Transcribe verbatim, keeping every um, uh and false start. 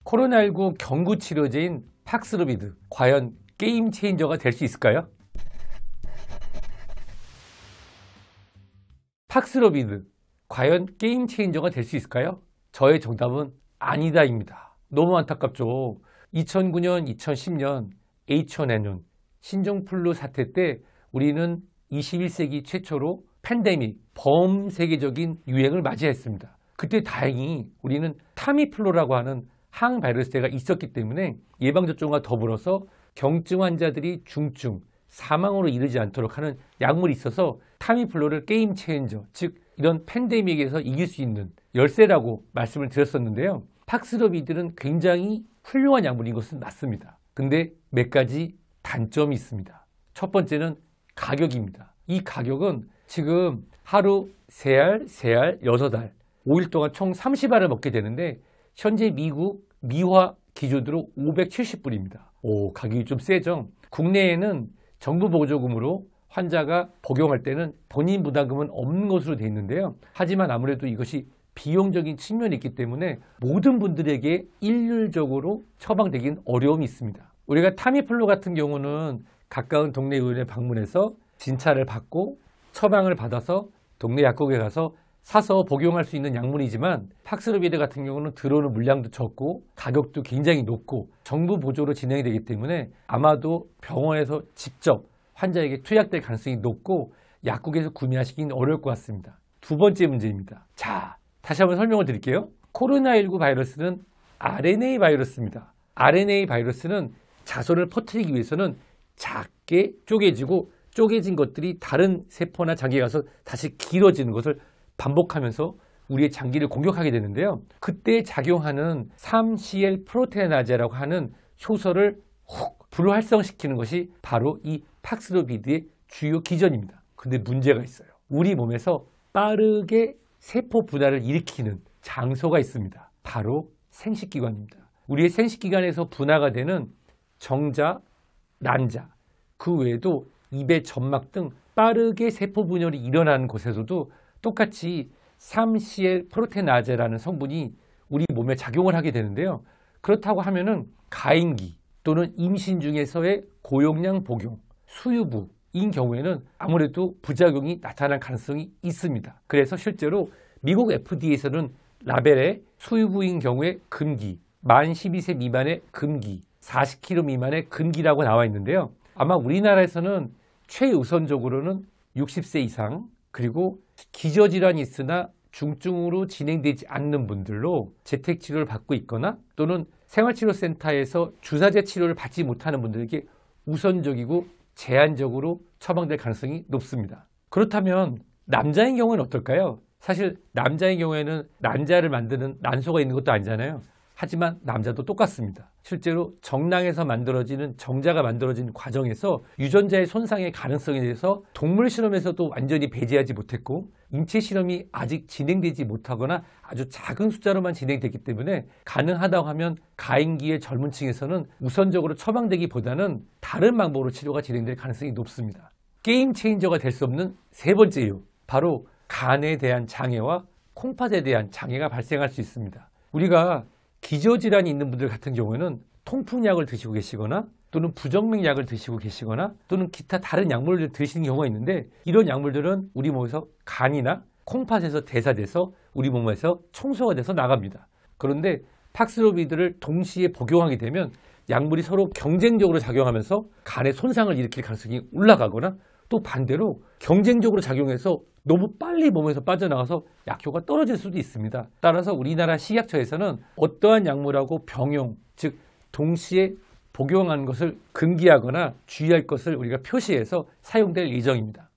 코로나십구 경구 치료제인 팍스로비드, 과연 게임 체인저가 될 수 있을까요? 팍스로비드, 과연 게임 체인저가 될 수 있을까요? 저의 정답은 아니다입니다. 너무 안타깝죠. 이천구 년, 이천십 년 에이치 원 엔 원 신종플루 사태 때 우리는 이십일 세기 최초로 팬데믹, 범세계적인 유행을 맞이했습니다. 그때 다행히 우리는 타미플루라고 하는 항바이러스제가 있었기 때문에 예방접종과 더불어서 경증 환자들이 중증, 사망으로 이르지 않도록 하는 약물이 있어서 타미플루를 게임 체인저, 즉 이런 팬데믹에서 이길 수 있는 열쇠라고 말씀을 드렸었는데요. 팍스로비드는 굉장히 훌륭한 약물인 것은 맞습니다. 근데 몇 가지 단점이 있습니다. 첫 번째는 가격입니다. 이 가격은 지금 하루 세 알, 세 알, 여섯 알, 오 일 동안 총 삼십 알을 먹게 되는데 현재 미국 미화 기준으로 오백칠십 불입니다. 오, 가격이 좀 세죠? 국내에는 정부 보조금으로 환자가 복용할 때는 본인 부담금은 없는 것으로 되어 있는데요. 하지만 아무래도 이것이 비용적인 측면이 있기 때문에 모든 분들에게 일률적으로 처방되긴 어려움이 있습니다. 우리가 타미플루 같은 경우는 가까운 동네 의원에 방문해서 진찰을 받고 처방을 받아서 동네 약국에 가서 사서 복용할 수 있는 약물이지만 팍스로비드 같은 경우는 들어오는 물량도 적고 가격도 굉장히 높고 정부 보조로 진행이 되기 때문에 아마도 병원에서 직접 환자에게 투약될 가능성이 높고 약국에서 구매하시기는 어려울 것 같습니다. 두 번째 문제입니다. 자, 다시 한번 설명을 드릴게요. 코로나십구 바이러스는 알엔에이 바이러스입니다. 알엔에이 바이러스는 자손을 퍼뜨리기 위해서는 작게 쪼개지고 쪼개진 것들이 다른 세포나 장기에 가서 다시 길어지는 것을 반복하면서 우리의 장기를 공격하게 되는데요. 그때 작용하는 삼 씨 엘 프로테아나제라고 하는 효소를 훅 불활성시키는 것이 바로 이 팍스로비드의 주요 기전입니다. 근데 문제가 있어요. 우리 몸에서 빠르게 세포 분할을 일으키는 장소가 있습니다. 바로 생식기관입니다. 우리의 생식기관에서 분화가 되는 정자, 난자, 그 외에도 입의 점막 등 빠르게 세포 분열이 일어나는 곳에서도 똑같이 삼 씨 엘 프로테아나제라는 성분이 우리 몸에 작용을 하게 되는데요. 그렇다고 하면은 가임기 또는 임신 중에서의 고용량 복용, 수유부인 경우에는 아무래도 부작용이 나타날 가능성이 있습니다. 그래서 실제로 미국 에프 디 에이에서는 라벨에 수유부인 경우에 금기, 만 십이 세 미만의 금기, 사십 킬로그램 미만의 금기라고 나와 있는데요. 아마 우리나라에서는 최우선적으로는 육십 세 이상 그리고 기저질환이 있으나 중증으로 진행되지 않는 분들로 재택치료를 받고 있거나 또는 생활치료센터에서 주사제 치료를 받지 못하는 분들에게 우선적이고 제한적으로 처방될 가능성이 높습니다. 그렇다면 남자인 경우는 어떨까요? 사실 남자인 경우에는 난자를 만드는 난소가 있는 것도 아니잖아요. 하지만 남자도 똑같습니다. 실제로 정낭에서 만들어지는 정자가 만들어진 과정에서 유전자의 손상의 가능성에 대해서 동물 실험에서도 완전히 배제하지 못했고 인체 실험이 아직 진행되지 못하거나 아주 작은 숫자로만 진행됐기 때문에 가능하다고 하면 가임기의 젊은 층에서는 우선적으로 처방되기보다는 다른 방법으로 치료가 진행될 가능성이 높습니다. 게임 체인저가 될 수 없는 세 번째 이유, 바로 간에 대한 장애와 콩팥에 대한 장애가 발생할 수 있습니다. 우리가 기저질환이 있는 분들 같은 경우에는 통풍약을 드시고 계시거나 또는 부정맥약을 드시고 계시거나 또는 기타 다른 약물을 드시는 경우가 있는데 이런 약물들은 우리 몸에서 간이나 콩팥에서 대사돼서 우리 몸에서 청소가 돼서 나갑니다. 그런데 팍스로비드를 동시에 복용하게 되면 약물이 서로 경쟁적으로 작용하면서 간에 손상을 일으킬 가능성이 올라가거나 또 반대로 경쟁적으로 작용해서 너무 빨리 몸에서 빠져나가서 약효가 떨어질 수도 있습니다. 따라서 우리나라 식약처에서는 어떠한 약물하고 병용, 즉 동시에 복용하는 것을 금기하거나 주의할 것을 우리가 표시해서 사용될 예정입니다.